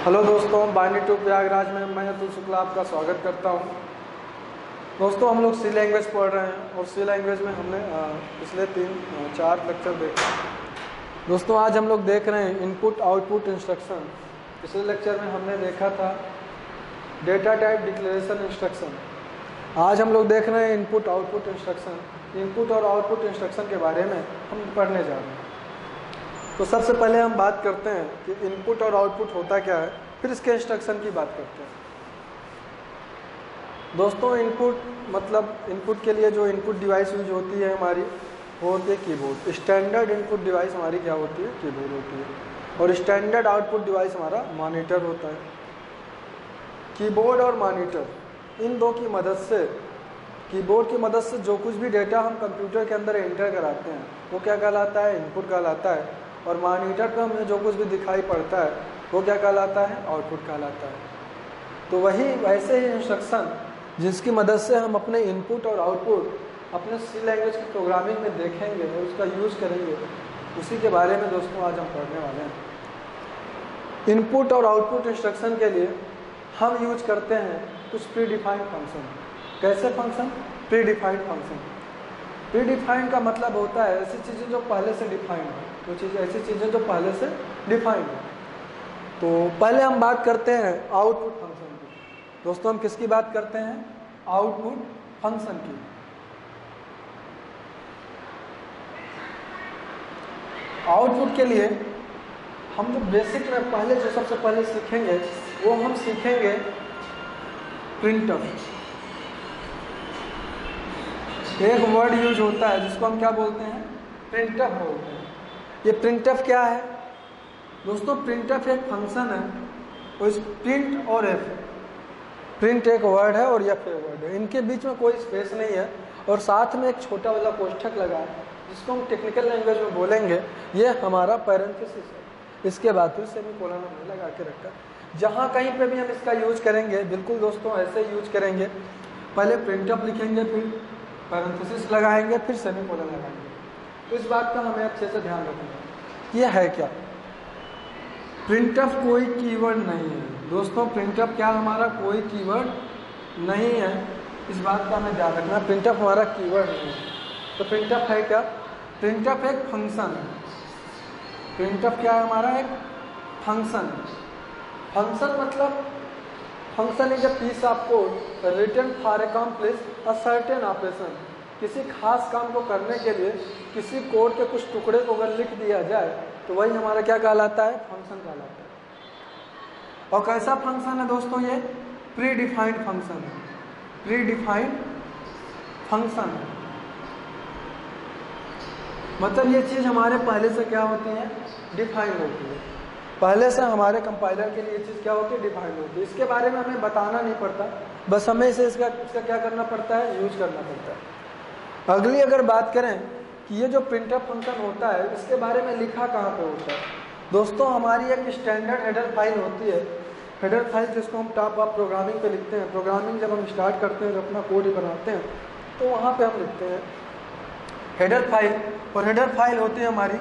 Hello दोस्तों, BinaryTube Prayagraj में मैं अतुल शुक्ला आपका स्वागत करता हूं। दोस्तों, हम लोग सी लैंग्वेज पढ़ रहे हैं और सी लैंग्वेज में हमने पिछले 3-4 लेक्चर देखे। दोस्तों, आज हम लोग देख रहे हैं इनपुट आउटपुट इंस्ट्रक्शन। पिछले लेक्चर में हमने देखा था डेटा टाइप डिक्लेरेशन इंस्ट्रक्शन। आज हम लोग देख रहे हैं इनपुट आउटपुट इंस्ट्रक्शन। इनपुट और आउटपुट इंस्ट्रक्शन के बारे में हम पढ़ने जा रहे हैं। तो सबसे पहले हम बात करते हैं कि इनपुट और आउटपुट होता क्या है, फिर इसके इंस्ट्रक्शन की बात करते हैं। दोस्तों, इनपुट मतलब इनपुट के लिए जो इनपुट डिवाइस यूज होती है हमारी, वो होती है कीबोर्ड। स्टैंडर्ड इनपुट डिवाइस हमारी क्या होती है? कीबोर्ड होती है। और स्टैंडर्ड आउटपुट डिवाइस हमारा मॉनिटर होता है। कीबोर्ड और मॉनिटर, इन दो की मदद से, कीबोर्ड की मदद से जो कुछ भी डेटा हम कंप्यूटर के अंदर एंटर कराते हैं वो क्या कहलाता है? इनपुट कहलाता है। और मॉनिटर पर हमें जो कुछ भी दिखाई पड़ता है वो क्या कहलाता है? आउटपुट कहलाता है। तो वही वैसे ही इंस्ट्रक्शन जिसकी मदद से हम अपने इनपुट और आउटपुट अपने सी लैंग्वेज की प्रोग्रामिंग में देखेंगे, उसका यूज़ करेंगे, उसी के बारे में दोस्तों आज हम पढ़ने वाले हैं। इनपुट और आउटपुट इंस्ट्रक्शन के लिए हम यूज करते हैं कुछ प्री डिफाइंड फंक्शन। कैसे function? Predefined function. Predefined का मतलब होता है ऐसी चीज़ें जो पहले से डिफाइंड हो, ऐसी चीज़ें जो पहले से डिफाइंड हो। तो पहले हम बात करते हैं आउटपुट फंक्शन की। दोस्तों, हम किसकी बात करते हैं? आउटपुट फंक्शन की। आउटपुट के लिए हम जो बेसिक में पहले जो सबसे पहले सीखेंगे वो हम सीखेंगे प्रिंटफ। एक वर्ड यूज होता है जिसको हम क्या बोलते हैं? प्रिंटफ बोलते हैं। ये प्रिंटफ क्या है? दोस्तों, प्रिंटफ एक फंक्शन है। और इस प्रिंट और एफ, प्रिंट एक वर्ड है और एफ एक वर्ड है, इनके बीच में कोई स्पेस नहीं है और साथ में एक छोटा वाला कोष्ठक लगा है जिसको हम टेक्निकल लैंग्वेज में बोलेंगे ये हमारा पैरेंथेसिस है। इसके बाद फिर सेमीकोलन हमने लगा के रखा। जहाँ कहीं पे भी हम इसका यूज करेंगे, बिल्कुल दोस्तों ऐसे यूज करेंगे। पहले प्रिंटफ लिखेंगे, फिर पैरेंथेसिस लगाएंगे, फिर सेमीकोलन लगाएंगे। तो इस बात का हमें अच्छे से ध्यान रखना है। ये है क्या? प्रिंटफ कोई कीवर्ड नहीं है। दोस्तों, प्रिंटफ क्या हमारा कोई कीवर्ड नहीं है, इस बात का हमें ध्यान रखना। प्रिंटफ हमारा कीवर्ड नहीं है। तो प्रिंटफ है क्या? प्रिंटफ एक फंक्शन है। प्रिंटफ क्या है हमारा? एक फंक्शन। फंक्शन मतलब function is a piece of code written for accomplish a certain operation. किसी खास काम को करने के लिए किसी कोड के कुछ टुकड़े को अगर लिख दिया जाए तो वही हमारा क्या कहलाता है? फंक्शन कहलाता है। और कैसा फंक्शन है दोस्तों? ये प्री डिफाइंड फंक्शन है। प्री डिफाइंड फंक्शन है मतलब ये चीज़ हमारे पहले से क्या होती है? डिफाइंड होती है। पहले से हमारे कंपाइलर के लिए ये चीज़ क्या होती है? डिफाइंड होती है। इसके बारे में हमें बताना नहीं पड़ता, बस हमें इसे इसका क्या करना पड़ता है? यूज करना पड़ता है। अगली अगर बात करें कि ये जो प्रिंटफ फंक्शन होता है इसके बारे में लिखा कहाँ पे होता है? दोस्तों, हमारी एक स्टैंडर्ड हेडर फाइल होती है। हेडर फाइल जिसको हम टॉप ऑफ प्रोग्रामिंग पे लिखते हैं। प्रोग्रामिंग जब हम स्टार्ट करते हैं, जब अपना कोड बनाते हैं तो वहाँ पे हम लिखते हैं हेडर फाइल। और हेडर फाइल होती है हमारी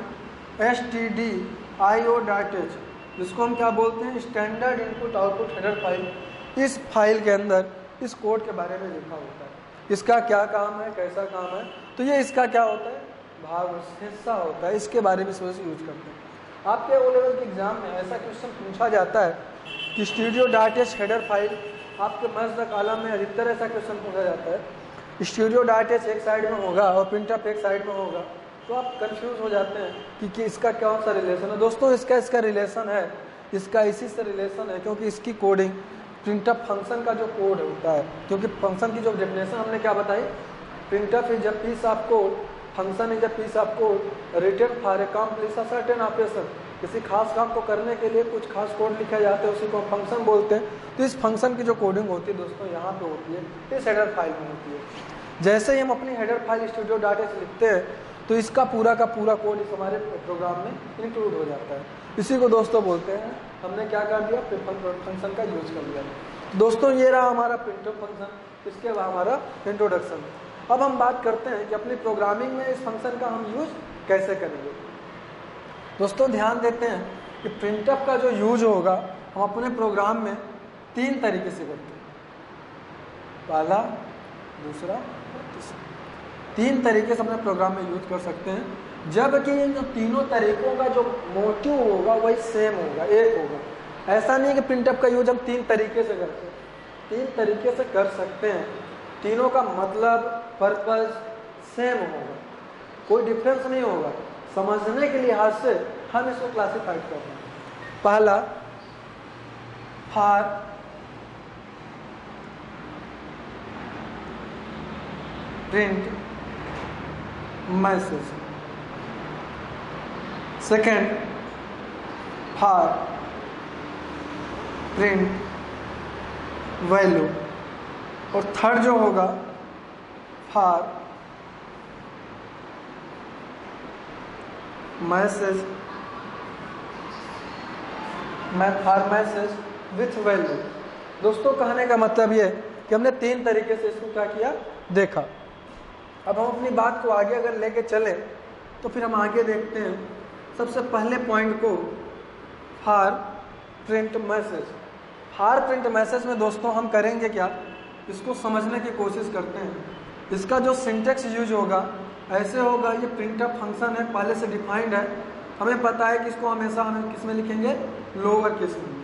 stdio.h, जिसको हम क्या बोलते हैं? Standard input output header file. इस फाइल के अंदर इस कोड के बारे में लिखा होता है, इसका क्या काम है, कैसा काम है। तो ये इसका क्या होता है? भाग, हिस्सा होता है। इसके बारे में सोच यूज करते हैं। आपके ओ लेवल के एग्जाम में ऐसा क्वेश्चन पूछा जाता है कि stdio.h हेडर फाइल, आपके मर्ज कॉलम में अधिकतर ऐसा क्वेश्चन पूछा जाता है। stdio.h एक साइड में होगा और प्रिंटफ एक साइड में होगा, तो आप कंफ्यूज हो जाते हैं कि इसका कौन सा रिलेशन है। दोस्तों, इसका रिलेशन है, इसका इसी से रिलेशन है क्योंकि इसकी कोडिंग प्रिंटफ फंक्शन का जो कोड होता है, क्योंकि फंक्शन की जो डेफिनेशन हमने क्या बताई? Printf is a piece of code, function is a piece of code written for accomplish a certain operation. किसी खास काम को करने के लिए कुछ खास कोड लिखा जाता है, उसी को फंक्शन बोलते हैं। तो इस फंक्शन की जो कोडिंग होती है दोस्तों यहाँ पे होती है, इस हेडर फाइल में होती है। जैसे ही हम अपनी हेडर फाइल stdio.h लिखते हैं तो इसका पूरा का पूरा कोड इस हमारे प्रोग्राम में इंक्लूड हो जाता है। इसी को दोस्तों बोलते हैं हमने क्या कर दिया? फंक्शन का यूज कर लिया। दोस्तों, ये रहा हमारा प्रिंटफ फंक्शन। इसके बाद हमारा इंट्रोडक्शन। अब हम बात करते हैं कि अपनी प्रोग्रामिंग में इस फंक्शन का हम यूज कैसे करेंगे। दोस्तों, ध्यान देते हैं कि प्रिंटफ का जो यूज होगा हम अपने प्रोग्राम में 3 तरीके से करते हैं, पहला, दूसरा और तीसरा। 3 तरीके से अपने प्रोग्राम में यूज कर सकते हैं, जबकि इन तीनों तरीकों का जो मोटिव होगा वही सेम होगा, एक होगा। ऐसा नहीं है कि प्रिंटफ का यूज हम 3 तरीके से करते हैं, 3 तरीके से कर सकते हैं, तीनों का मतलब, पर्पस सेम होगा, कोई डिफरेंस नहीं होगा। समझने के लिहाज से हम इसको क्लासिफाइड कर रहे हैं। पहला, for print message, second, for print value, और थर्ड जो होगा फॉर मैसेज विथ वैल्यू। दोस्तों कहने का मतलब ये कि हमने 3 तरीके से इसको क्या किया, देखा। अब हम अपनी बात को आगे अगर लेके चले तो फिर हम आगे देखते हैं सबसे पहले पॉइंट को, for print message. For print message में दोस्तों हम करेंगे क्या, इसको समझने की कोशिश करते हैं। इसका जो सिंटेक्स यूज होगा ऐसे होगा, ये प्रिंटफ फंक्शन है, पहले से डिफाइंड है, हमें पता है कि इसको हमेशा हम किस में लिखेंगे, लोअर केस में।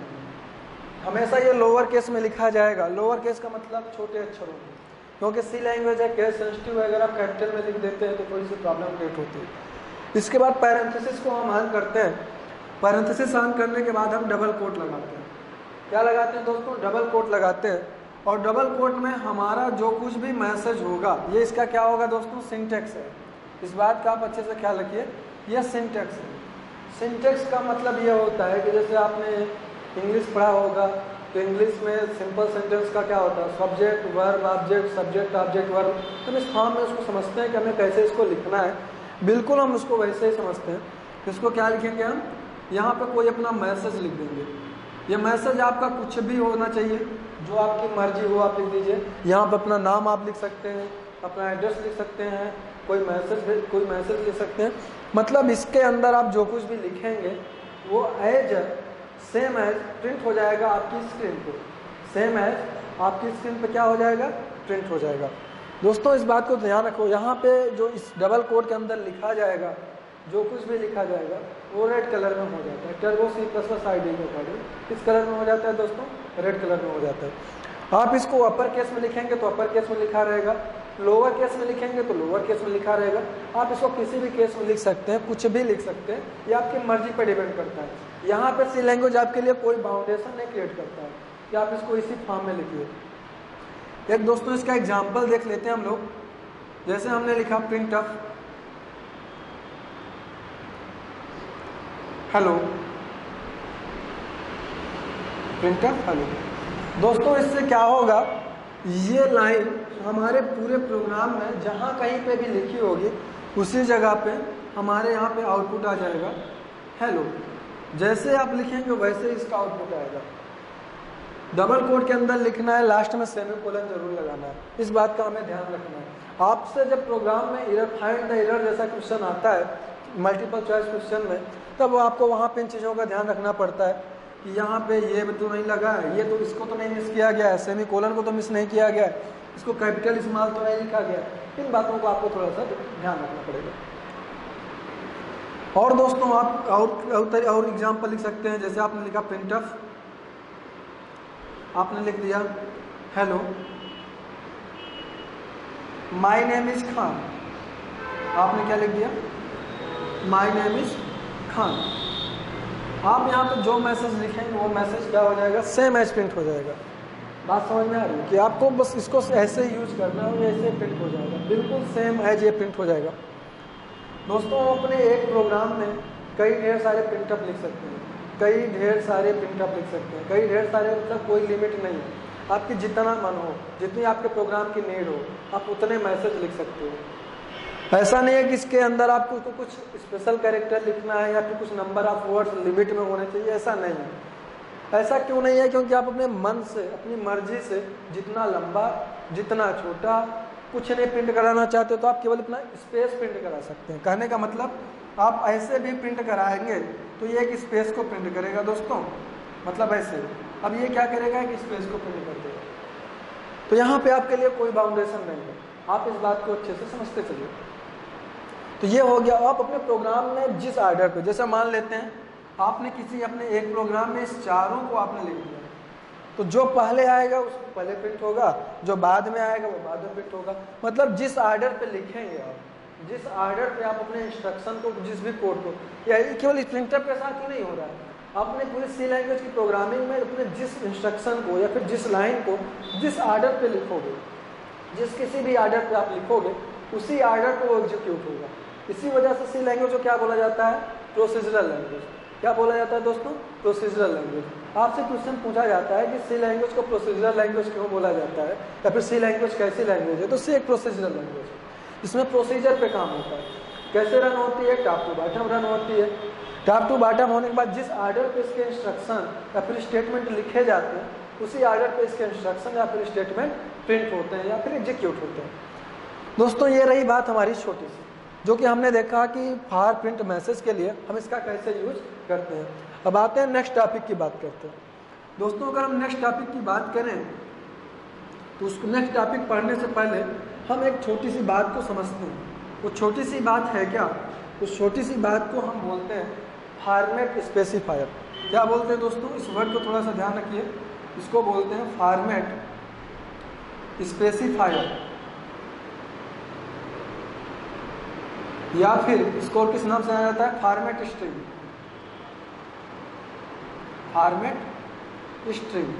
हमेशा ये लोअर केस में लिखा जाएगा। लोअर केस का मतलब छोटे अक्षरों में, क्योंकि सी लैंग्वेज है, केस सेंसिटिव है, अगर आप कैपिटल में लिख देते हैं तो थोड़ी सी प्रॉब्लम क्रिएट होती है। इसके बाद पैरेंथेसिस को हम ऑन करते हैं। पैरेंथेसिस ऑन करने के बाद हम डबल कोट लगाते हैं। क्या लगाते हैं दोस्तों, डबल कोट लगाते हैं, और डबल कोट में हमारा जो कुछ भी मैसेज होगा, ये इसका क्या होगा दोस्तों, सिंटेक्स है। इस बात का आप अच्छे से ख्याल रखिए, ये सिंटेक्स है। सिंटेक्स का मतलब ये होता है कि जैसे आपने इंग्लिश पढ़ा होगा तो इंग्लिश में सिंपल सेंटेंस का क्या होता है, subject verb object, subject object verb. हम इस फॉर्म में उसको समझते हैं कि हमें कैसे इसको लिखना है, बिल्कुल हम उसको वैसे ही समझते हैं। इसको क्या लिखेंगे हम, यहाँ पर कोई अपना मैसेज लिख देंगे। ये मैसेज आपका कुछ भी होना चाहिए, जो आपकी मर्जी हो आप लिख दीजिए। यहाँ पर अपना नाम आप लिख सकते हैं, अपना एड्रेस लिख सकते हैं, कोई मैसेज लिख सकते हैं। मतलब इसके अंदर आप जो कुछ भी लिखेंगे वो सेम एज प्रिंट हो जाएगा आपकी स्क्रीन पे, सेम एज आपकी स्क्रीन पे क्या हो जाएगा, प्रिंट हो जाएगा। दोस्तों इस बात को ध्यान रखो, यहाँ पे जो इस डबल कोड के अंदर लिखा जाएगा, जो कुछ भी लिखा जाएगा वो रेड कलर में हो जाता है। टर्बो C++ आईडी के अकॉर्डिंग किस कलर में हो जाता है दोस्तों, रेड कलर में हो जाता है। आप इसको अपर केस में लिखेंगे तो अपर केस में लिखा रहेगा, लोअर केस में लिखेंगे तो लोअर केस में लिखा रहेगा। आप इसको किसी भी केस में लिख सकते हैं, कुछ भी लिख सकते हैं, ये आपकी मर्जी पर डिपेंड करता है। यहाँ पर सी लैंग्वेज आपके लिए कोई बाउंडेशन नहीं क्रिएट करता है कि आप इसको इसी फॉर्म में लिखिए। एक दोस्तों इसका एग्जाम्पल देख लेते हैं हम लोग। जैसे हमने लिखा प्रिंटफ हेलो, प्रिंटफ हेलो। दोस्तों इससे क्या होगा, ये लाइन हमारे पूरे प्रोग्राम में जहाँ कहीं पे भी लिखी होगी उसी जगह पे हमारे यहाँ पे आउटपुट आ जाएगा हेलो। जैसे आप लिखेंगे वैसे ही इसका आउटपुट आएगा। डबल कोट के अंदर लिखना है, लास्ट में सेमीकोलन जरूर लगाना है, इस बात का हमें ध्यान रखना है। आपसे जब प्रोग्राम में एरर फाइंड द एरर जैसा क्वेश्चन आता है मल्टीपल चॉइस क्वेश्चन में, तब आपको वहाँ पे इन चीज़ों का ध्यान रखना पड़ता है कि यहाँ पे ये तो नहीं लगा है, ये तो इसको तो नहीं मिस किया गया है, सेमीकोलन को तो मिस नहीं किया गया है, इसको कैपिटल स्मॉल तो नहीं लिखा गया है। इन बातों को आपको थोड़ा सा ध्यान रखना पड़ेगा। और दोस्तों आप और एग्जाम्पल लिख सकते हैं। जैसे आपने लिखा प्रिंटफ, आपने लिख दिया hello my name is Khan, आपने क्या लिख दिया, माय नेम इज खान। आप यहाँ पे जो मैसेज लिखेंगे वो मैसेज क्या हो जाएगा, सेम एज प्रिंट हो जाएगा। बात समझ में आ रही है कि आपको बस इसको ऐसे ही यूज करना है, ऐसे प्रिंट हो जाएगा, बिल्कुल सेम एज ये प्रिंट हो जाएगा। दोस्तों अपने एक प्रोग्राम में कई ढेर सारे प्रिंटअप लिख सकते हैं, कई ढेर सारे प्रिंटअप लिख सकते हैं, कई ढेर सारे, मतलब कोई लिमिट नहीं है। आपकी जितना मन हो, जितनी आपके प्रोग्राम की नीड हो, आप उतने मैसेज लिख सकते हो। ऐसा नहीं है कि इसके अंदर आपको कुछ स्पेशल कैरेक्टर लिखना है या फिर कुछ नंबर ऑफ वर्ड्स लिमिट में होने चाहिए, ऐसा नहीं है। ऐसा क्यों नहीं है, क्योंकि आप अपने मन से, अपनी मर्जी से जितना लंबा, जितना छोटा, कुछ नहीं प्रिंट कराना चाहते तो आप केवल अपना स्पेस प्रिंट करा सकते हैं। कहने का मतलब आप ऐसे भी प्रिंट कराएंगे तो ये एक स्पेस को प्रिंट करेगा दोस्तों, मतलब ऐसे। अब ये क्या करेगा, एक स्पेस को प्रिंट कर देगा। तो यहाँ पे आपके लिए कोई बाउंडेशन नहीं है, आप इस बात को अच्छे से समझते चलिए। तो ये हो गया। आप अपने प्रोग्राम में जिस आर्डर पे, जैसे मान लेते हैं आपने किसी अपने एक प्रोग्राम में इस चारों को आपने लिख दिया, तो जो पहले आएगा उसको पहले प्रिंट होगा, जो बाद में आएगा वो बाद में प्रिंट होगा। मतलब जिस आर्डर पे लिखेंगे आप, जिस आर्डर पे आप अपने इंस्ट्रक्शन को, जिस भी कोड को, या केवल प्रिंटअप के साथ ही नहीं हो रहा है, आपने पूरी सी लैंग्वेज की प्रोग्रामिंग में अपने जिस इंस्ट्रक्शन को या फिर जिस लाइन को जिस आर्डर पे लिखोगे, जिस किसी भी आर्डर पे आप लिखोगे, उसी आर्डर पे वो एग्जीक्यूट होगा। इसी वजह से सी लैंग्वेज को क्या बोला जाता है, प्रोसीजरल लैंग्वेज। क्या बोला जाता है दोस्तों, प्रोसीजरल लैंग्वेज। आपसे क्वेश्चन पूछा जाता है कि सी लैंग्वेज को प्रोसीजरल लैंग्वेज क्यों बोला जाता है, या फिर सी लैंग्वेज कैसी लैंग्वेज है, तो सी एक प्रोसीजरल लैंग्वेज है। इसमें प्रोसीजर पे काम होता है। कैसे रन होती है, टॉप टू बॉटम रन होती है। टॉप टू बॉटम होने के बाद जिस आर्डर पे इसके इंस्ट्रक्शन या फिर स्टेटमेंट लिखे जाते हैं, उसी आर्डर पे इसके इंस्ट्रक्शन या फिर स्टेटमेंट प्रिंट होते हैं या फिर एग्जीक्यूट होते हैं। दोस्तों ये रही बात हमारी छोटी सी, जो कि हमने देखा कि फार प्रिंट मैसेज के लिए हम इसका कैसे यूज करते हैं। अब आते हैं नेक्स्ट टॉपिक की बात करते हैं। दोस्तों अगर हम नेक्स्ट टॉपिक की बात करें तो उसको नेक्स्ट टॉपिक पढ़ने से पहले हम एक छोटी सी बात को समझते हैं। वो छोटी सी बात है क्या, उस छोटी सी बात को हम बोलते हैं फॉर्मेट स्पेसिफायर। क्या बोलते हैं दोस्तों, इस वर्ड को थोड़ा सा ध्यान रखिए, इसको बोलते हैं फॉर्मेट स्पेसिफायर, या फिर इसको और किस नाम से जाना जाता है, फॉर्मेट स्ट्रिंग। Format string.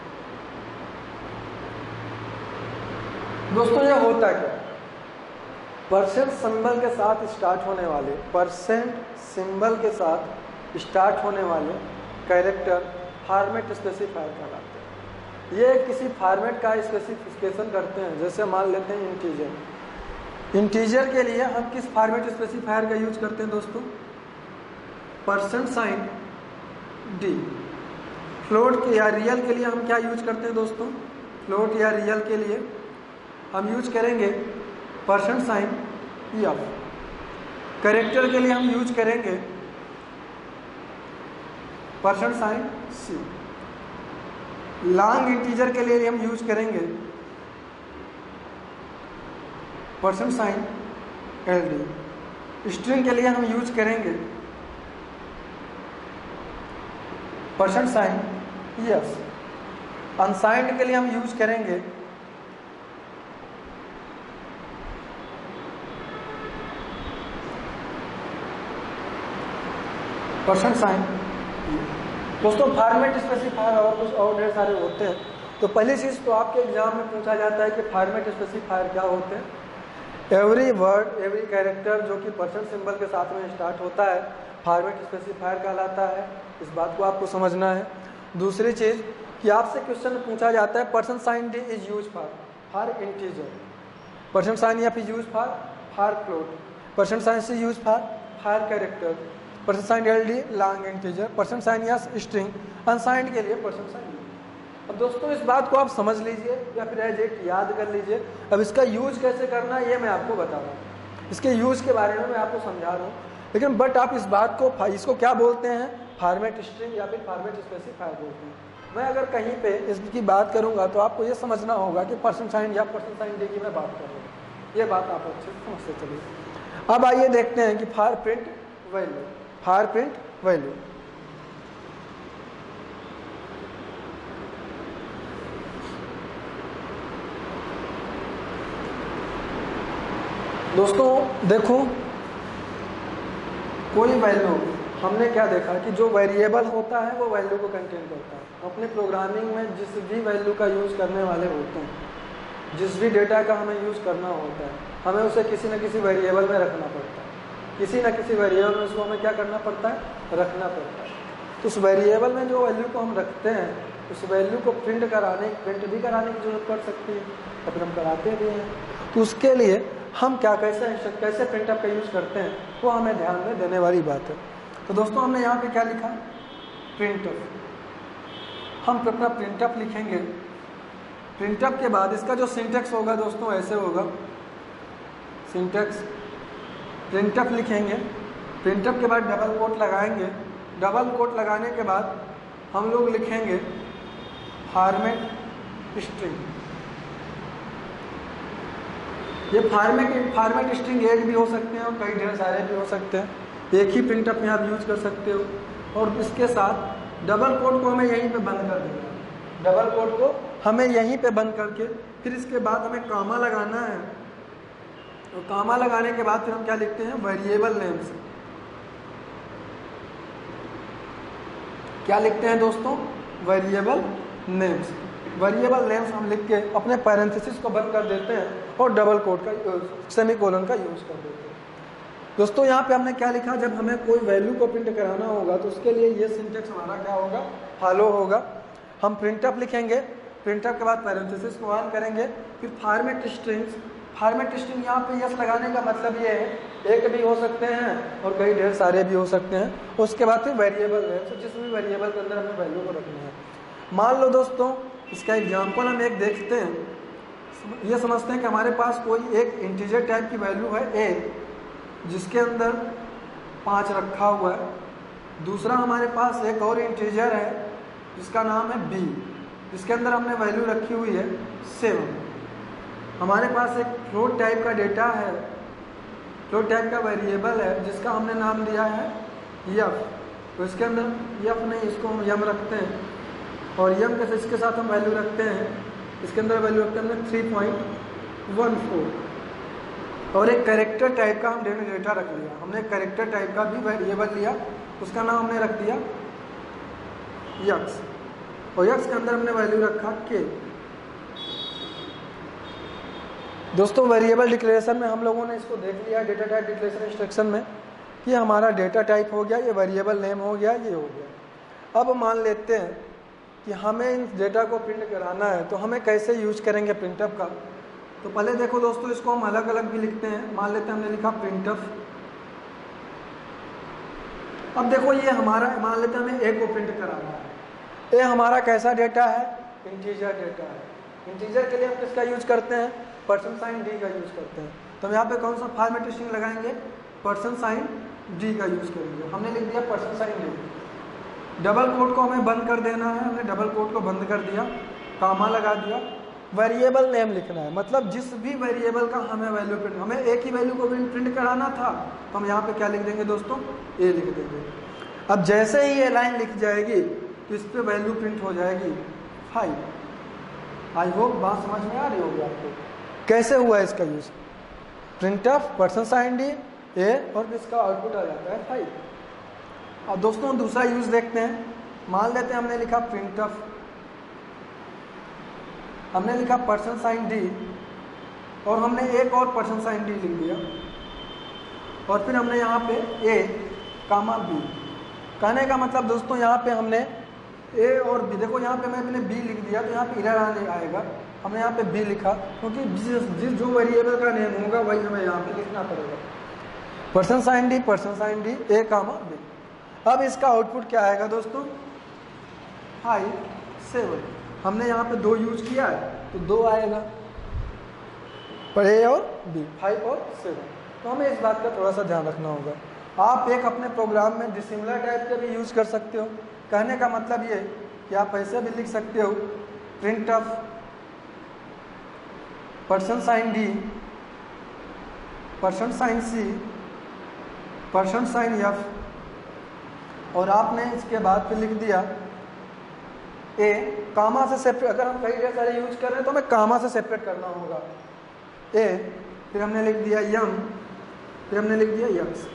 दोस्तों ये होता क्या, परसेंट सिंबल के साथ स्टार्ट होने वाले, परसेंट सिंबल के साथ स्टार्ट होने वाले कैरेक्टर फॉर्मेट स्पेसिफायर कहलाते हैं। ये किसी फॉर्मेट का स्पेसिफिकेशन करते हैं। जैसे मान लेते हैं इंटीजर। इंटीजर के लिए हम किस फॉर्मेट स्पेसिफायर का यूज करते हैं दोस्तों, %, डी। फ्लोट या रियल के लिए हम क्या यूज करते हैं दोस्तों, फ्लोट या रियल के लिए हम यूज करेंगे %, एफ। कैरेक्टर के लिए हम यूज करेंगे %, सी। लॉन्ग इंटीजर के लिए हम यूज करेंगे %, LD। स्ट्रिंग के लिए हम यूज करेंगे %, यस। अनसाइंड के लिए हम यूज करेंगे %। दोस्तों फॉर्मेट स्पेसिफायर और कुछ और ढेर सारे होते हैं। तो पहली चीज़ तो आपके एग्जाम में पूछा जाता है कि फॉर्मेट स्पेसिफायर क्या होते हैं। एवरी वर्ड, एवरी कैरेक्टर जो कि % सिंबल के साथ में स्टार्ट होता है फॉर्मेट स्पेसिफायर कहलाता है। इस बात को आपको समझना है। दूसरी चीज़ कि आपसे क्वेश्चन पूछा जाता है %, D is use for integer, %, F is use for float, %, C use for character, %, LD long integer, %, S string, unsigned के लिए %। अब दोस्तों इस बात को आप समझ लीजिए या फिर एज इट याद कर लीजिए। अब इसका यूज कैसे करना है ये मैं आपको बता रहा हूँ, इसके यूज के बारे में मैं आपको समझा रहा हूँ। लेकिन बट आप इस बात को, इसको क्या बोलते हैं, फॉर्मेट स्ट्रिंग या फिर फॉर्मेट स्पेसिफायर बोलते हैं। मैं अगर कहीं पे इसकी बात करूंगा तो आपको ये समझना होगा कि %, या % D की मैं बात कर रहा हूँ। ये बात आप अच्छे से समझते चलिए। अब आइए देखते हैं कि for print value, for print value. दोस्तों देखो, कोई वैल्यू, हमने क्या देखा कि जो वेरिएबल होता है वो वैल्यू को कंटेन करता है। अपने प्रोग्रामिंग में जिस भी वैल्यू का यूज़ करने वाले होते हैं, जिस भी डेटा का हमें यूज़ करना होता है, हमें उसे किसी न किसी वेरिएबल में रखना पड़ता है। किसी न किसी वेरिएबल में उसको हमें क्या करना पड़ता है, रखना पड़ता है। तो उस वेरिएबल में जो वैल्यू को हम रखते हैं, उस वैल्यू को प्रिंट भी कराने की जरूरत पड़ सकती है, तो फिर हम कराते भी हैं। तो उसके लिए हम कैसे प्रिंटअप का यूज़ करते हैं वो हमें ध्यान में देने वाली बात है। तो दोस्तों हमने यहाँ पे क्या लिखा, प्रिंटअप। हम अपना प्रिंटअप लिखेंगे। प्रिंटअप के बाद इसका जो सिंटैक्स होगा दोस्तों ऐसे होगा, सिंटैक्स, प्रिंटअप लिखेंगे प्रिंटफ के बाद डबल कोट लगाएंगे। डबल कोट लगाने के बाद हम लोग लिखेंगे फॉर्मेट स्ट्रिंग। ये फॉर्मेट स्ट्रिंग एक भी हो सकते हैं और कई ढेर सारे भी हो सकते हैं। एक ही प्रिंटफ में आप यूज कर सकते हो। और इसके साथ डबल कोट को हमें यहीं पे बंद कर देना। डबल कोट को हमें यहीं पे बंद करके फिर इसके बाद हमें कामा लगाना है। तो कामा लगाने के बाद फिर हम क्या लिखते हैं, वेरिएबल नेम्स। क्या लिखते हैं दोस्तों, वेरिएबल नेम्स। वेरिएबल नेम्स हम लिख के अपने पैरेंथेसिस को बंद कर देते हैं और डबल कोट का सेमीकोलन का यूज कर देते हैं। दोस्तों यहाँ पे हमने क्या लिखा, जब हमें कोई वैल्यू को प्रिंट कराना होगा तो उसके लिए ये सिंटेक्स हमारा क्या होगा, फॉलो होगा। हम प्रिंटअप लिखेंगे, प्रिंटअप के बाद पैरेंथेसिस को ऑन करेंगे, फिर फॉर्मेट स्ट्रिंग्स। फॉर्मेट स्ट्रिंग यहाँ पे यस लगाने का मतलब ये है, एक भी हो सकते हैं और कई ढेर सारे भी हो सकते हैं। उसके बाद फिर वेरिएबल नेम्स, जिस भी वेरिएबल के अंदर हमें वैल्यू को रखना है। मान लो दोस्तों इसका एग्जाम्पल हम एक देखते हैं। ये समझते हैं कि हमारे पास कोई एक इंटीजर टाइप की वैल्यू है a, जिसके अंदर 5 रखा हुआ है। दूसरा हमारे पास एक और इंटीजर है जिसका नाम है b, जिसके अंदर हमने वैल्यू रखी हुई है 7। हमारे पास एक फ्लोट टाइप का डेटा है, फ्लोट टाइप का वेरिएबल है जिसका हमने नाम दिया है f। तो इसके अंदर f नहीं, इसको हम यम रखते हैं और यम के इसके साथ हम वैल्यू रखते हैं, इसके अंदर वैल्यू रखते हैं हमने 3.14। और एक कैरेक्टर टाइप का हम डेटा रख लिया। हमने कैरेक्टर टाइप का भी वेरिएबल लिया, उसका नाम हमने रख दिया यक्स, और यक्स के अंदर हमने वैल्यू रखा के। दोस्तों वेरिएबल डिक्लेरेशन में हम लोगों ने इसको देख लिया डेटा टाइप डिक्लेरेशन इंस्ट्रक्शन में कि हमारा डेटा टाइप हो गया, ये वेरिएबल नेम हो गया, ये हो गया। अब मान लेते हैं कि हमें इन डेटा को प्रिंट कराना है, तो हमें कैसे यूज करेंगे प्रिंटफ का। तो पहले देखो दोस्तों, इसको हम अलग अलग भी लिखते हैं। मान लेते हैं हमने लिखा प्रिंटफ। अब देखो ये हमारा, मान लेते हैं हमें ए को प्रिंट कराना है। ए हमारा कैसा डेटा है, इंटीजर डेटा है। इंटीजर के लिए हम किसका यूज करते हैं, %d का यूज करते हैं। तो हम यहाँ पे कौन सा फॉर्मेट स्ट्रिंग लगाएंगे, %d का यूज करेंगे। हमने लिख दिया %d। डबल कोट को हमें बंद कर देना है, हमने डबल कोट को बंद कर दिया, कामा लगा दिया। वेरिएबल नेम लिखना है, मतलब जिस भी वेरिएबल का हमें वैल्यू प्रिंट, हमें एक ही वैल्यू को प्रिंट कराना था, तो हम यहाँ पे क्या लिख देंगे दोस्तों, ए लिख देंगे। अब जैसे ही ये लाइन लिख जाएगी तो इस पे वैल्यू प्रिंट हो जाएगी 5। आई होप बात समझ में आ रही होगी आपको। कैसे हुआ इसका यूज, प्रिंटफ %d ए और इसका आउटपुट आ जाता है 5। अब दोस्तों दूसरा यूज देखते हैं। मान लेते हैं हमने लिखा प्रिंटफ, हमने लिखा %d और हमने एक और %d लिख दिया, और फिर हमने यहाँ पे a, b। कहने का मतलब दोस्तों यहाँ पे हमने a और b, देखो यहाँ पे मैंने b लिख दिया तो यहाँ पे एरर आने आएगा। हमने यहाँ पे b लिखा क्योंकि जिस जो वेरिएबल का नेम होगा वही हमें यहाँ पे लिखना पड़ेगा। %d a, b। अब इसका आउटपुट क्या आएगा दोस्तों, 5, 7। हमने यहाँ पे 2 यूज किया है तो 2 आएगा, पर ए और बी 5 और 7। तो हमें इस बात का थोड़ा सा ध्यान रखना होगा। आप एक अपने प्रोग्राम में डिसिमिलर टाइप के भी यूज कर सकते हो। कहने का मतलब ये कि आप ऐसे भी लिख सकते हो, प्रिंटफ %d, %c, %f, और आपने इसके बाद फिर लिख दिया ए, कामा से सेपरेट। अगर हम कई ढेर सारे यूज कर रहे हैं तो हमें कामा से सेपरेट करना होगा ए, फिर हमने लिख दिया यम, फिर हमने लिख दिया यक्स।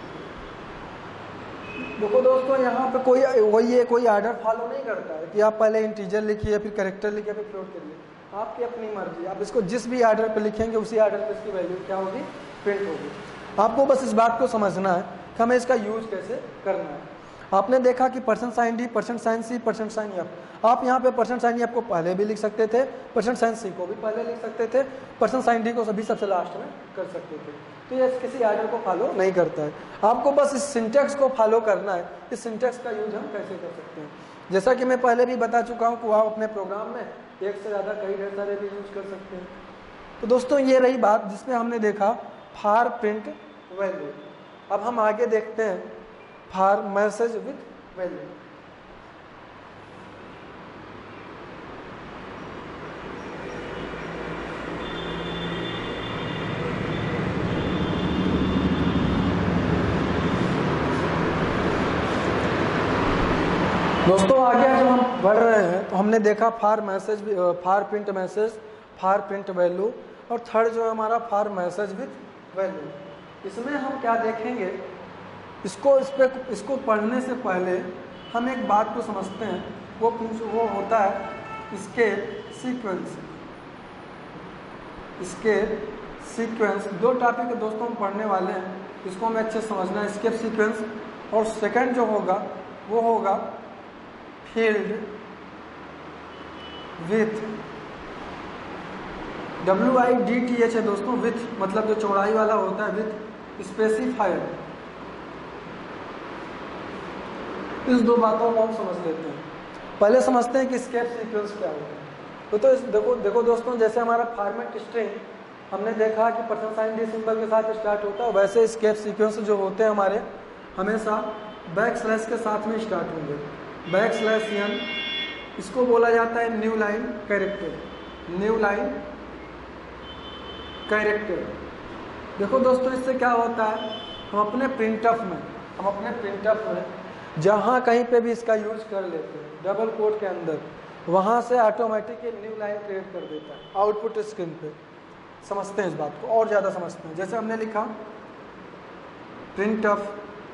देखो दोस्तों यहाँ पे कोई वही है, कोई आर्डर फॉलो नहीं करता है कि आप पहले इंटीजर लिखिए फिर कैरेक्टर लिखिए फिर फ्लोट करिए। आपकी अपनी मर्जी, आप इसको जिस भी आर्डर पे लिखेंगे उसी आर्डर पे इसकी वैल्यू क्या होगी, प्रिंट होगी। आपको बस इस बात को समझना है कि हमें इसका यूज कैसे करना है। आपने देखा कि %d, %c, %f। आप यहाँ पे %f को पहले भी लिख सकते थे, %c को भी पहले लिख सकते थे, %d को सभी सबसे लास्ट में कर सकते थे। तो ये किसी आर्डर को फॉलो नहीं करता है। आपको बस इस सिंटेक्स को फॉलो करना है। इस सिंटेक्स का यूज हम कैसे कर सकते हैं, जैसा कि मैं पहले भी बता चुका हूँ कि आप अपने प्रोग्राम में एक से ज़्यादा कई ढेर सारे भी यूज कर सकते हैं। तो दोस्तों ये रही बात जिसमें हमने देखा फॉर प्रिंट वैल्यू। अब हम आगे देखते हैं फॉर मैसेज विथ वैल्यू। दोस्तों आगे जब हम बढ़ रहे हैं तो हमने देखा for message, for print message, for print value, और थर्ड जो है हमारा फॉर मैसेज विथ वैल्यू। इसमें हम क्या देखेंगे, इसको पढ़ने से पहले हम एक बात को समझते हैं, वो होता है स्केप सीक्वेंस। स्केप सीक्वेंस दो टॉपिक दोस्तों हम पढ़ने वाले हैं, इसको हमें अच्छे से समझना है, स्केप सीक्वेंस। और सेकंड जो होगा वो होगा फील्ड विथ, WIDTH है दोस्तों, विथ मतलब जो चौड़ाई वाला होता है, विथ स्पेसिफायर। इस दो बातों को हम समझ लेते हैं। पहले समझते हैं कि स्केप सीक्वेंस क्या होता है। देखो दोस्तों, जैसे हमारा फॉर्मेट स्ट्रिंग हमने देखा कि परसेंट साइन डी सिंबल के साथ स्टार्ट होता है, वैसे स्केप सीक्वेंस जो होते हैं हमारे हमेशा बैक स्लैश के साथ में स्टार्ट होंगे। बैक स्लैश n, इसको बोला जाता है new line character, new line character. देखो दोस्तों, इससे क्या होता है, हम अपने प्रिंटफ में जहाँ कहीं पे भी इसका यूज कर लेते हैं डबल कोट के अंदर, वहाँ से ऑटोमेटिकली न्यू लाइन क्रिएट कर देता है आउटपुट स्क्रीन पे। समझते हैं इस बात को और ज़्यादा समझते हैं। जैसे हमने लिखा प्रिंटफ,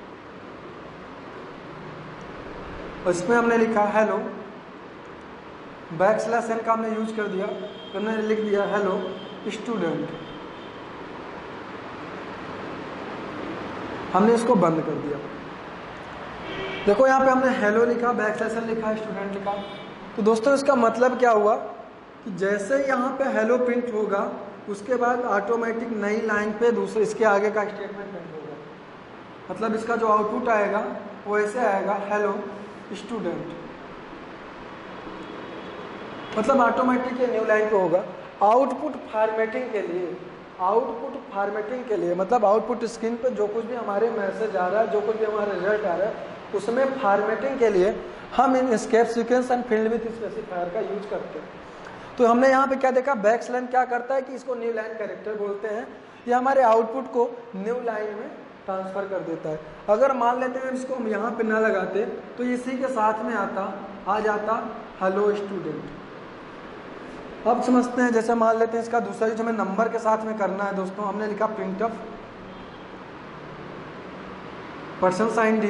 इसमें हमने लिखा हेलो, बैक स्लैश n का हमने यूज कर दिया, तो हमने लिख दिया हेलो स्टूडेंट। हमने इसको बंद कर दिया। देखो यहाँ पे हमने हेलो लिखा, बैक स्लैश n लिखा, स्टूडेंट लिखा। तो दोस्तों इसका मतलब क्या हुआ कि जैसे यहाँ पे हेलो प्रिंट होगा, उसके बाद ऑटोमेटिक नई लाइन पे दूसरे इसके आगे का स्टेटमेंट प्रिंट होगा। मतलब इसका जो आउटपुट आएगा वो ऐसे आएगा, हेलो स्टूडेंट। मतलब ऑटोमेटिक न्यू लाइन पे होगा। आउटपुट फॉर्मेटिंग के लिए मतलब आउटपुट स्क्रीन पे जो कुछ भी हमारे मैसेज आ रहा है, जो कुछ भी हमारा रिजल्ट आ रहा है, उसमें फॉर्मेटिंग के लिए हम इन escape sequence and field width specifier का यूज करते हैं। तो हमने यहाँ पे क्या देखा, बैक स्लैश क्या करता है कि इसको न्यू लाइन कैरेक्टर बोलते हैं। ये हमारे आउटपुट को न्यू लाइन में ट्रांसफर कर देता है। अगर मान लेते हैं इसको हम यहाँ पे ना लगाते तो इसी के साथ में आ जाता हेलो स्टूडेंट। अब समझते हैं, जैसे मान लेते हैं इसका दूसरा जो हमें नंबर के साथ में करना है दोस्तों, हमने लिखा printf percent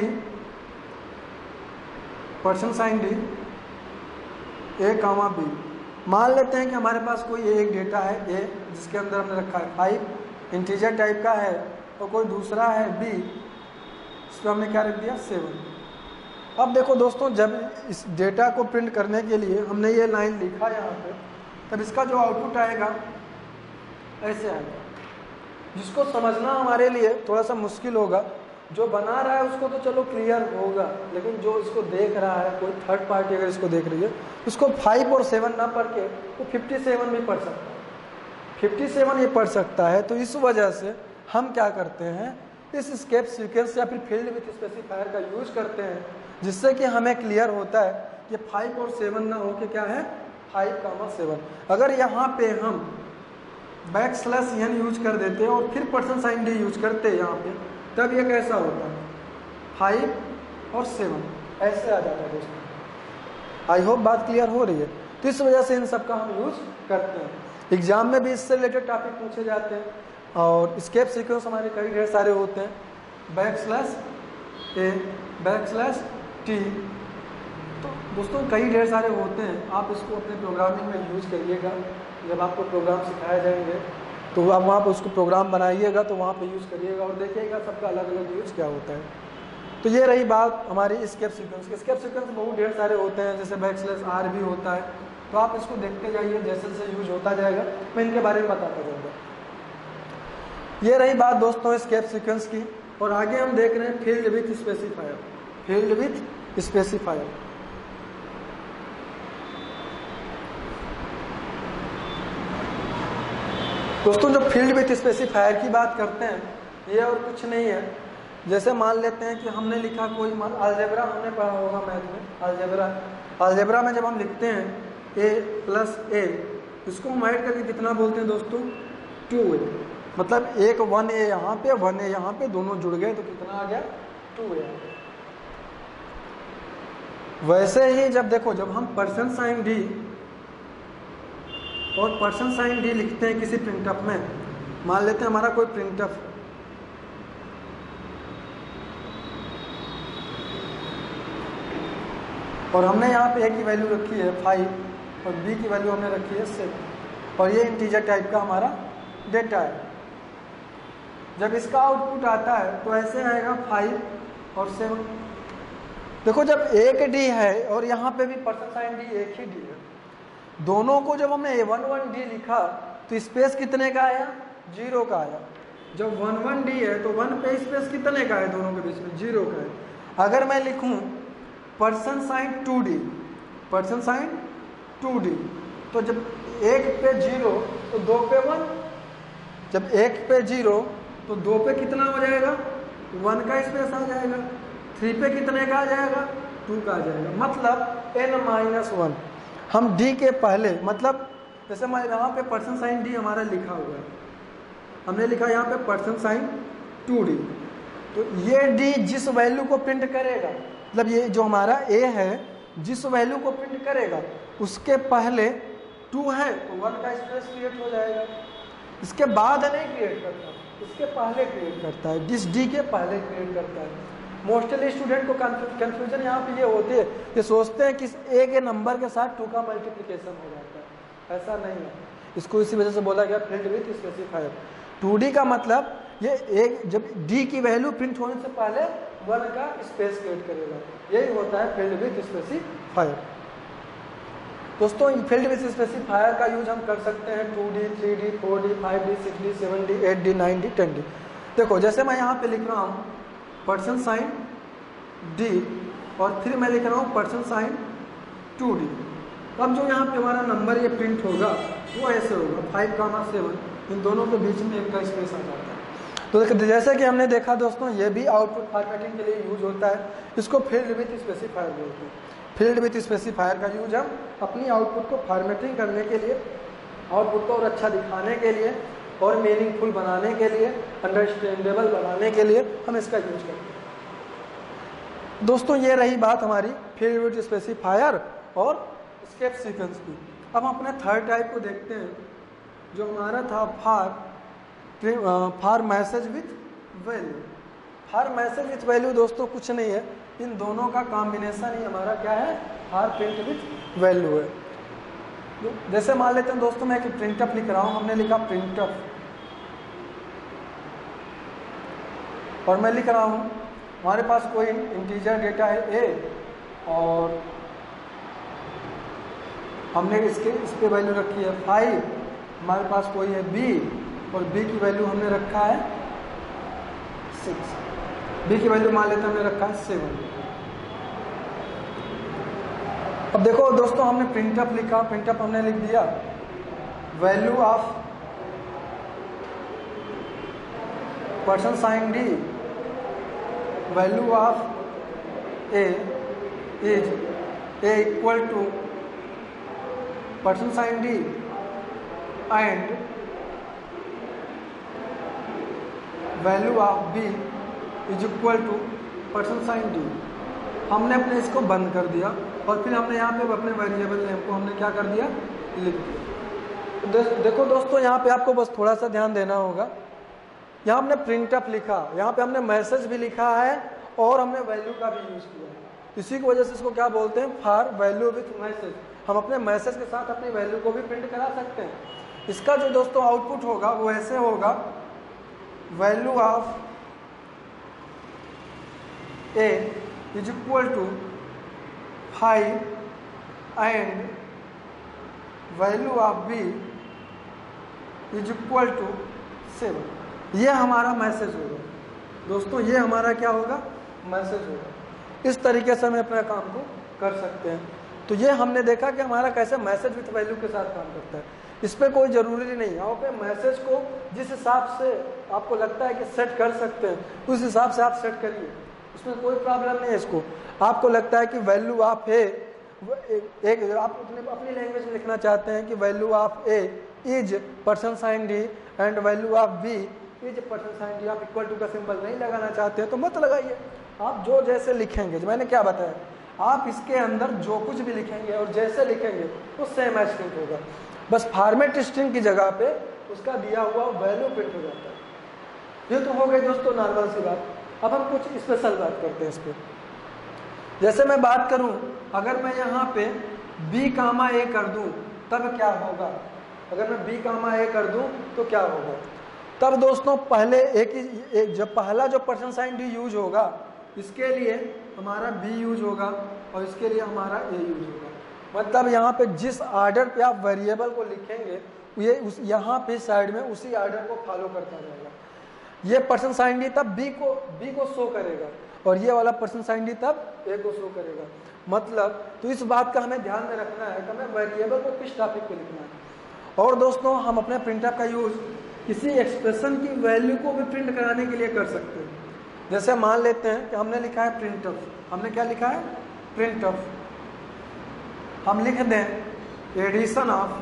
sign D A comma B. मान लेते हैं कि हमारे पास कोई एक डेटा है ए, जिसके अंदर हमने रखा है 5 इंटीजर टाइप का है, और कोई दूसरा है बी, इस पर हमने क्या रख दिया 7। अब देखो दोस्तों, जब इस डेटा को प्रिंट करने के लिए हमने ये लाइन लिखा यहाँ पे, तब इसका जो आउटपुट आएगा ऐसे आएगा, जिसको समझना हमारे लिए थोड़ा सा मुश्किल होगा। जो बना रहा है उसको तो चलो क्लियर होगा, लेकिन जो इसको देख रहा है, कोई थर्ड पार्टी अगर इसको देख रही है, उसको 5 और 7 ना पढ़ के वो 57 भी पढ़ सकता है, 57 ये पढ़ सकता है। तो इस वजह से हम क्या करते हैं, इस स्केप सीक्वेंस या फिर फील्ड विथ स्पेसिफायर का यूज करते हैं, जिससे कि हमें क्लियर होता है कि 5 और 7 ना हो के क्या है 5, 7। अगर यहाँ पे हम बैक स्लैश n यूज कर देते और फिर परसेंट साइन डी यूज करते यहाँ पे, तब ये कैसा होता है 5 और 7 ऐसे आ जाता है दोस्तों। आई होप बात क्लियर हो रही है। तो इस वजह से इन सब का हम यूज करते हैं। एग्जाम में भी इससे रिलेटेड टॉपिक पूछे जाते हैं, और स्केप सीक्वेंस हमारे कई ढेर सारे होते हैं, backslash A, backslash T. तो दोस्तों कई ढेर सारे होते हैं, आप इसको अपने प्रोग्रामिंग में यूज करिएगा। जब आपको प्रोग्राम सिखाए जाएंगे तो आप वहाँ पर उसको प्रोग्राम बनाइएगा, तो वहाँ पे यूज़ करिएगा और देखिएगा सबका अलग अलग यूज़ क्या होता है। तो ये रही बात हमारी स्केप सीक्वेंस की। स्केप सीक्वेंस बहुत ढेर सारे होते हैं, जैसे बैक स्लैश आर भी होता है। तो आप इसको देखते जाइए, जैसे जैसे यूज होता जाएगा मैं इनके बारे में बताता जाऊँगा। ये रही बात दोस्तों स्केप सीक्वेंस की। और आगे हम देख रहे हैं field width specifier. Field width specifier दोस्तों, जो फील्ड विथ स्पेसिफायर की बात करते हैं, ये और कुछ नहीं है, जैसे मान लेते हैं कि हमने लिखा कोई अलजेब्रा हमने पढ़ा होगा मैथ में, अलजेब्रा में जब हम लिखते हैं a प्लस a, इसको हम ऐड करके कितना बोलते हैं दोस्तों, 2a। मतलब एक 1a यहाँ पे 1a यहाँ पे दोनों जुड़ गए तो कितना आ गया, 2a। वैसे ही जब देखो, जब हम परसेंट साइन d और परसेंट साइन d लिखते हैं किसी प्रिंटअप में, मान लेते हैं हमारा कोई प्रिंटअप है, और हमने यहाँ पे a की वैल्यू रखी है 5 और b की वैल्यू हमने रखी है 7, और ये इंटीजर टाइप का हमारा डेटा है। जब इसका आउटपुट आता है तो ऐसे आएगा 5 और 7। देखो जब एक d है और यहाँ पे भी परसेंट साइन d एक ही d है, दोनों को जब हमने 11d लिखा तो स्पेस कितने का आया, 0 का आया। जब 11d है तो 1 पे स्पेस कितने का है, दोनों के बीच में 0 का है। अगर मैं लिखूं percent sign 2d, percent sign 2d, तो जब 1 पे 0 तो 2 पे 1, जब 1 पे 0 तो 2 पे कितना हो जाएगा, 1 का स्पेस आ जाएगा, 3 पे कितने का आ जाएगा, 2 का आ जाएगा। मतलब n-1 हम d के पहले, मतलब जैसे मैं यहाँ पे परसेंट साइन d हमारा लिखा हुआ है, हमने लिखा यहाँ पे परसेंट साइन 2d, तो ये d जिस वैल्यू को प्रिंट करेगा, मतलब ये जो हमारा a है जिस वैल्यू को प्रिंट करेगा उसके पहले 2 है तो 1 का स्पेस क्रिएट हो जाएगा। इसके बाद नहीं क्रिएट करता, इसके पहले क्रिएट करता है, जिस d के पहले क्रिएट करता है। मोस्टली स्टूडेंट को कंफ्यूजन यहाँ पे ये होती है, ये सोचते हैं कि a के नंबर के साथ 2 का मल्टीप्लिकेशन हो जाता है, ऐसा नहीं है। इसको इसी वजह से बोला गया फील्ड विथ स्पेसिफायर। 2d का मतलब ये एक, जब d की वैल्यू प्रिंट होने से पहले 1 का स्पेस क्रिएट करेगा, यही होता है फील्ड विथ स्पेसिफायर। दोस्तों फील्ड विथ स्पेसिफायर का यूज हम कर सकते हैं 2d, 3d, 4d, 5d, 6d, 7d, 8d, 9d, 10d। देखो जैसे मैं यहाँ पे लिख रहा हूँ परसेंट साइन d और फिर मैं लिख रहा हूँ परसेंट साइन 2d। अब जो यहाँ पे हमारा नंबर ये प्रिंट होगा वो ऐसे होगा 5, 7, इन दोनों के बीच में एक का स्पेस आ जाता है। तो जैसे कि हमने देखा दोस्तों, ये भी आउटपुट फॉर्मेटिंग के लिए यूज होता है, इसको फील्ड विथ स्पेसिफायर बोलते हैं। फील्ड विथ स्पेसिफायर का यूज हम अपनी आउटपुट को फॉर्मेटिंग करने के लिए, आउटपुट को और अच्छा दिखाने के लिए और मीनिंगफुल बनाने के लिए, अंडरस्टैंडेबल बनाने के लिए हम इसका यूज करते हैं। दोस्तों ये रही बात हमारी फील्ड विथ स्पेसिफायर और स्केप सीक्वेंस की। अब हम अपने थर्ड टाइप को देखते हैं, जो हमारा था for message with value. For message with value दोस्तों कुछ नहीं है, इन दोनों का कॉम्बिनेशन ही हमारा क्या है, फॉर प्रिंट विथ वैल्यू है। जैसे मान लेते हैं दोस्तों, मैं एक प्रिंटअप लिख रहा हूं, हमने लिखा प्रिंटअप, और मैं लिख रहा हूं हमारे पास कोई इंटीजर डेटा है a और हमने इस पे वैल्यू रखी है 5, हमारे पास कोई है b और b की वैल्यू हमने रखा है 6, b की वैल्यू मान लेते हैं हमने रखा है 7। अब देखो दोस्तों, हमने प्रिंटअप लिखा, प्रिंटअप हमने लिख दिया value of percent sign d, value of a is a equal to percent sign d and value of b is equal to percent sign d। हमने अपने इसको बंद कर दिया और फिर हमने यहाँ पे अपने वेरिएबल नेम को हमने क्या कर दिया, लिख दिया। देखो दोस्तों, यहाँ पे आपको बस थोड़ा सा ध्यान देना होगा, यहाँ हमने प्रिंटअप लिखा, यहाँ पे हमने मैसेज भी लिखा है और हमने वैल्यू का भी यूज किया है। इसी की वजह से इसको क्या बोलते हैं, फॉर वैल्यू विथ मैसेज। हम अपने मैसेज के साथ अपनी वैल्यू को भी प्रिंट करा सकते हैं। इसका जो दोस्तों आउटपुट होगा वो ऐसे होगा, value of a is equal to 5 and value of b is equal to 7। ये हमारा मैसेज होगा दोस्तों, ये हमारा क्या होगा, मैसेज होगा। इस तरीके से हम अपने काम को कर सकते हैं। तो ये हमने देखा कि हमारा कैसे मैसेज विथ वैल्यू के साथ काम करता है। इस पर कोई ज़रूरी नहीं है। आप अपने मैसेज को जिस हिसाब से आपको लगता है कि सेट कर सकते हैं उस हिसाब से आप सेट करिए, उसमें कोई प्रॉब्लम नहीं है। इसको आपको लगता है कि वैल्यू ऑफ ए एक आप अपनी लैंग्वेज में लिखना चाहते हैं कि value of A is percent sign D and value of B is percent sign D, आप इक्वल टू का सिंबल नहीं लगाना चाहते हैं तो मत लगाइए। आप जो जैसे लिखेंगे, जो मैंने क्या बताया, आप इसके अंदर जो कुछ भी लिखेंगे और जैसे लिखेंगे वो सेम एज प्रिंट होगा। बस फॉर्मेट स्ट्रिंग की जगह पे उसका दिया हुआ वैल्यू प्रिंट हो जाता है। ये तो हो गई दोस्तों नॉर्मल सी बात। अब हम कुछ स्पेशल बात करते हैं इस पर। जैसे मैं बात करूं, अगर मैं यहाँ पे b कामा ए कर दूं तब क्या होगा, अगर मैं b कामा ए कर दूं तो क्या होगा। तब दोस्तों पहले एक जब पहला जो परसेंट साइन डी यूज होगा इसके लिए हमारा b यूज होगा और इसके लिए हमारा a यूज होगा। मतलब यहाँ पे जिस ऑर्डर पे आप वेरिएबल को लिखेंगे ये यहाँ पे साइड में उसी ऑर्डर को फॉलो करता रहेगा। ये परसेंट साइन डी तब b को शो करेगा और ये वाला परसेंट साइन डी तब a को शो करेगा। मतलब तो इस बात का हमें ध्यान में रखना है कि हमें वेरिएबल को किस टॉपिक पे लिखना है। और दोस्तों हम अपने प्रिंटर का यूज किसी एक्सप्रेशन की वैल्यू को भी प्रिंट कराने के लिए कर सकते हैं। जैसे मान लेते हैं कि हमने लिखा है प्रिंटफ, हमने क्या लिखा है प्रिंटफ, हम लिख दें addition of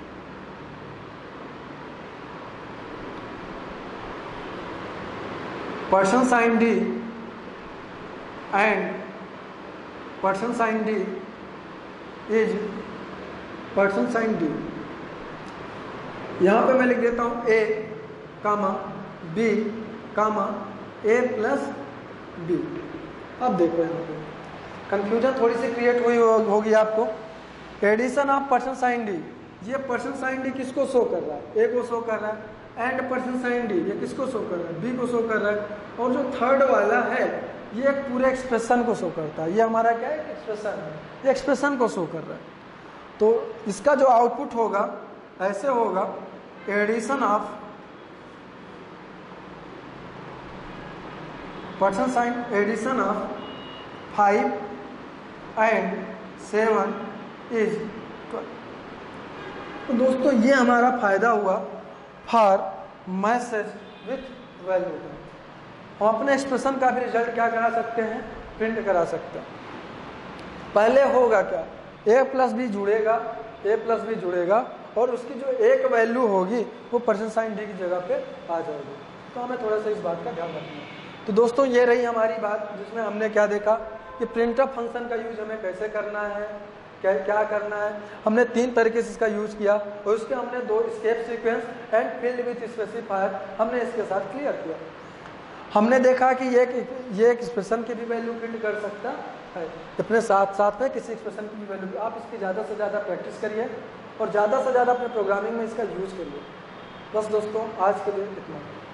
percent sign D and percent sign D is percent sign D. यहां पे मैं लिख देता हूं a comma b comma a plus b। अब देखो यहाँ पे कंफ्यूजन थोड़ी सी क्रिएट हुई होगी आपको। Addition of percent sign D, ये परसेंट साइन डी किसको शो कर रहा है, a को शो कर रहा है। एंड परसेंट साइन डी ये किसको शो कर रहा है, b को शो कर रहा है। और जो थर्ड वाला है ये पूरे एक्सप्रेशन को शो करता है। ये हमारा क्या है एक्सप्रेशन है, ये एक्सप्रेशन को शो कर रहा है। तो इसका जो आउटपुट होगा ऐसे होगा addition of percent sign addition of 5 and 7 is 12। तो दोस्तों ये हमारा फायदा हुआ फॉर मैसेज विथ वैल्यू का। हम अपने एक्सप्रेशन का भी रिजल्ट क्या करा सकते हैं, प्रिंट करा सकते हैं। पहले होगा क्या, a प्लस बी जुड़ेगा, a प्लस बी जुड़ेगा और उसकी जो एक वैल्यू होगी वो परसेंट साइन डी की जगह पे आ जाएगी। तो हमें थोड़ा सा इस बात का ध्यान रखना है। तो दोस्तों ये रही हमारी बात जिसमें हमने क्या देखा कि प्रिंटफ फंक्शन का यूज हमें कैसे करना है, क्या करना है। हमने 3 तरीके से इसका यूज किया और उसके हमने 2 escape sequence and field width specifier हमने इसके साथ क्लियर किया। हमने देखा कि ये एक्सप्रेशन की भी वैल्यू प्रिंट कर सकता है, अपने साथ साथ में किसी एक्सप्रेशन की भी वैल्यू। आप इसकी ज़्यादा से ज़्यादा प्रैक्टिस करिए और ज़्यादा से ज़्यादा अपने प्रोग्रामिंग में इसका यूज करिए। बस दोस्तों आज के लिए इतना।